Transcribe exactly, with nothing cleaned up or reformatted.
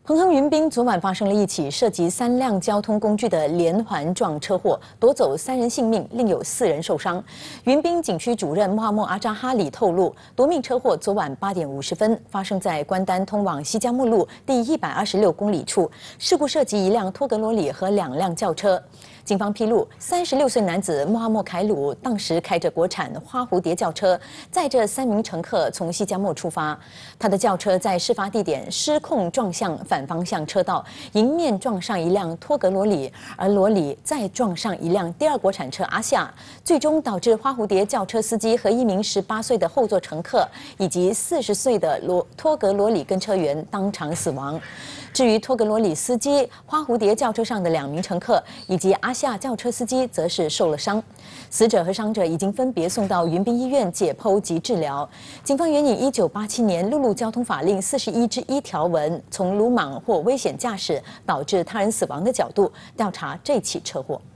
彭亨云滨昨晚发生了一起涉及三辆交通工具的连环撞车祸，夺走三人性命，另有四人受伤。云滨警区主任穆罕默阿扎哈里透露，夺命车祸昨晚八点五十分发生在关丹通往西加木路第一百二十六公里处，事故涉及一辆托格罗里和两辆轿车。警方披露，三十六岁男子穆罕默凯鲁当时开着国产花蝴蝶轿车，载着三名乘客从西加木出发。他的轿车在事发地点失控撞向反方向车道，迎面撞上一辆托格罗里，而罗里再撞上一辆第二国产车阿夏，最终导致花蝴蝶轿车司机和一名十八岁的后座乘客以及四十岁的罗托格罗里跟车员当场死亡。至于托格罗里司机、花蝴蝶轿车上的两名乘客以及阿夏轿车司机，则是受了伤。死者和伤者已经分别送到云滨医院解剖及治疗。警方援引一九八七年陆路交通法令四十一之一条文，从鲁莽或危险驾驶导致他人死亡的角度调查这起车祸。